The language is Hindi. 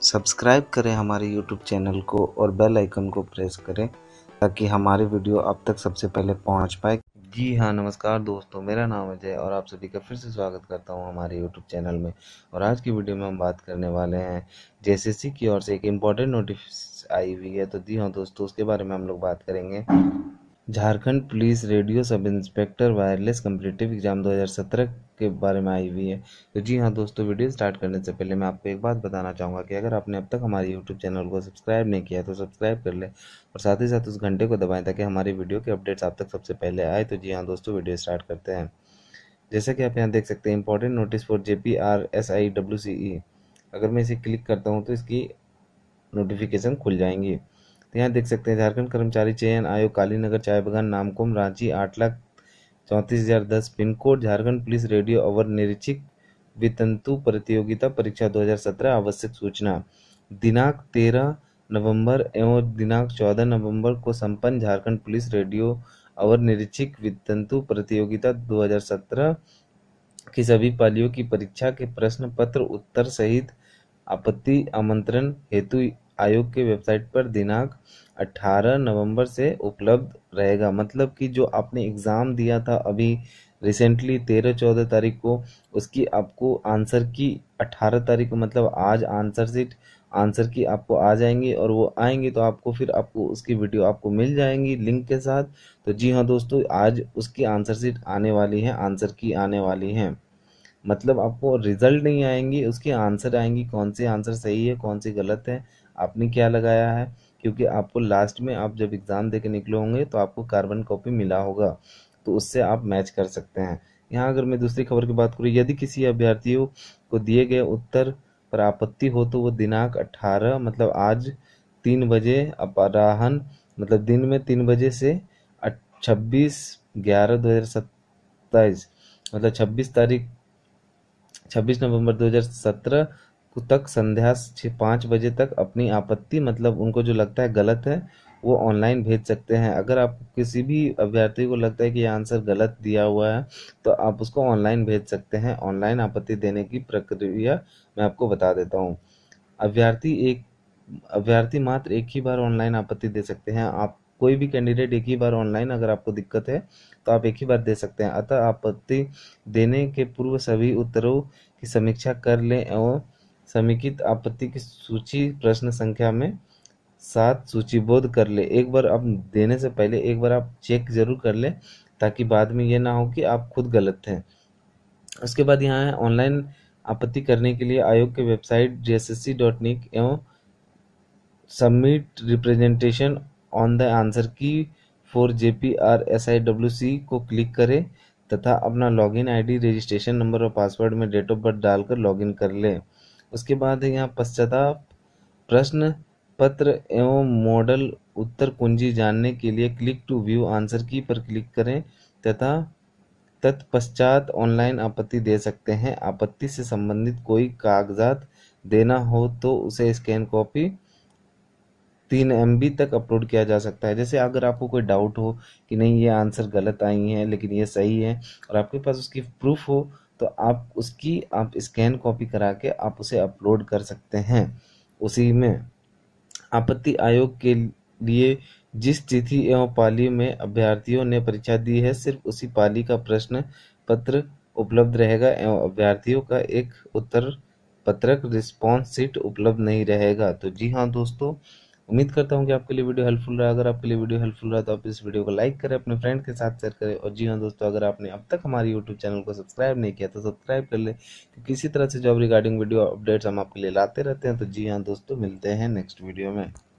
सब्सक्राइब करें हमारे यूट्यूब चैनल को और बेल आइकन को प्रेस करें ताकि हमारे वीडियो आप तक सबसे पहले पहुंच पाए। जी हाँ, नमस्कार दोस्तों, मेरा नाम अजय और आप सभी का फिर से स्वागत करता हूं हमारे यूट्यूब चैनल में। और आज की वीडियो में हम बात करने वाले हैं जेएसएससी की ओर से एक इम्पॉर्टेंट नोटिफिकेशन आई हुई है। तो जी हाँ दोस्तों, उसके बारे में हम लोग बात करेंगे। Jharkhand police radio sub inspector wireless competitive exam 2017 के बारे में आई हुई है। तो जी हाँ दोस्तों, वीडियो स्टार्ट करने से पहले मैं आपको एक बात बताना चाहूँगा कि अगर आपने अब तक हमारे यूट्यूब चैनल को सब्सक्राइब नहीं किया तो सब्सक्राइब कर ले और साथ ही साथ उस घंटे को दबाएं ताकि हमारी वीडियो के अपडेट्स आप तक सबसे पहले आए। तो जी हाँ दोस्तों, वीडियो स्टार्ट करते हैं। जैसा कि आप यहाँ देख सकते हैं, इंपॉर्टेंट नोटिस फॉर JPRSIWCE। अगर मैं इसे क्लिक करता हूँ तो इसकी नोटिफिकेशन खुल जाएंगी। तो यहाँ देख सकते हैं, झारखंड कर्मचारी चयन आयोग, कालीनगर, चाय बागान, Namkum, Ranchi, 8,34,010 pin code, Jharkhand police radio अवर निरीक्षक वितंतु प्रतियोगिता परीक्षा 2017। आवश्यक सूचना दिनांक 13 नवंबर एवं दिनांक 14 नवंबर को संपन्न झारखंड पुलिस रेडियो अवर निरीक्षक वितंतु प्रतियोगिता 2017 की सभी पालियों की परीक्षा के प्रश्न पत्र उत्तर सहित आपत्ति आमंत्रण हेतु आयोग के वेबसाइट पर दिनांक 18 नवंबर से उपलब्ध रहेगा। मतलब कि जो आपने एग्ज़ाम दिया था अभी रिसेंटली 13-14 तारीख को, उसकी आपको आंसर की 18 तारीख को, मतलब आज आंसर की आपको आ जाएंगी और वो आएंगी तो आपको फिर आपको उसकी वीडियो आपको मिल जाएंगी लिंक के साथ। तो जी हाँ दोस्तों, आज उसकी आंसर शीट आने वाली है, आंसर की आने वाली है। मतलब आपको रिजल्ट नहीं आएंगी, उसके आंसर आएंगी, कौन सी आंसर सही है कौन सी गलत है, आपने क्या लगाया है। क्योंकि आपको लास्ट में आप जब एग्ज़ाम दे के निकले होंगे तो आपको कार्बन कॉपी मिला होगा, तो उससे आप मैच कर सकते हैं। यहाँ अगर मैं दूसरी खबर की बात करूँ, यदि किसी अभ्यर्थियों को दिए गए उत्तर पर आपत्ति हो तो वो दिनांक 18 मतलब आज 3 बजे अपराह्न, मतलब दिन में 3 बजे से 26/11/2027 मतलब 26 नवंबर 2017 तक संध्या 5 बजे तक अपनी आपत्ति, मतलब उनको जो लगता है गलत है, वो ऑनलाइन भेज सकते हैं। अगर आप किसी भी अभ्यर्थी को लगता है कि ये आंसर गलत दिया हुआ है तो आप उसको ऑनलाइन भेज सकते हैं। ऑनलाइन आपत्ति देने की प्रक्रिया मैं आपको बता देता हूँ। अभ्यर्थी मात्र एक ही बार ऑनलाइन आपत्ति दे सकते हैं। आप कोई भी कैंडिडेट एक ही बार ऑनलाइन, अगर आपको दिक्कत है तो आप एक ही बार दे सकते हैं। अतः आपत्ति देने के पूर्व सभी उत्तरों की समीक्षा कर लें एवं समेकित आपत्ति की सूची प्रश्न संख्या में 7 सूचीबद्ध कर ले। एक बार आप देने से पहले एक बार आप चेक जरूर कर लें ताकि बाद में ये ना हो कि आप खुद गलत हैं। उसके बाद यहाँ है ऑनलाइन आपत्ति करने के लिए आयोग के वेबसाइट jssc.nic एवं submit representation on the answer key for JPRSIWC को क्लिक करें तथा अपना लॉगिन आईडी, रजिस्ट्रेशन नंबर और पासवर्ड में डेट ऑफ बर्थ डालकर लॉगिन कर लें। उसके बाद है यहाँ पश्चाताप प्रश्न पत्र एवं मॉडल उत्तर कुंजी जानने के लिए क्लिक टू व्यू आंसर की पर क्लिक करें तथा तत्पश्चात ऑनलाइन आपत्ति दे सकते हैं। आपत्ति से संबंधित कोई कागजात देना हो तो उसे स्कैन कॉपी 3 MB तक अपलोड किया जा सकता है। जैसे अगर आपको कोई डाउट हो कि नहीं ये आंसर गलत आई हैं लेकिन ये सही है और आपके पास उसकी प्रूफ हो तो आप स्कैन कॉपी करा के आप उसे अपलोड कर सकते हैं। उसी में आपत्ति आयोग के लिए जिस तिथि एवं पाली में अभ्यर्थियों ने परीक्षा दी है सिर्फ उसी पाली का प्रश्न पत्र उपलब्ध रहेगा एवं अभ्यर्थियों का एक उत्तर पत्रक रिस्पॉन्स शीट उपलब्ध नहीं रहेगा। तो जी हाँ दोस्तों, उम्मीद करता हूँ कि आपके लिए वीडियो हेल्पफुल रहा। अगर आपके लिए वीडियो हेल्पफुल रहा तो आप इस वीडियो को लाइक करें, अपने फ्रेंड के साथ शेयर करें। और जी हाँ दोस्तों, अगर आपने अब तक हमारे यूट्यूब चैनल को सब्सक्राइब नहीं किया तो सब्सक्राइब कर ले, क्योंकि इसी तरह से जॉब रिगार्डिंग वीडियो अपडेट्स हम आपके लिए लाते रहते हैं। तो जी हाँ दोस्तों, मिलते हैं नेक्स्ट वीडियो में।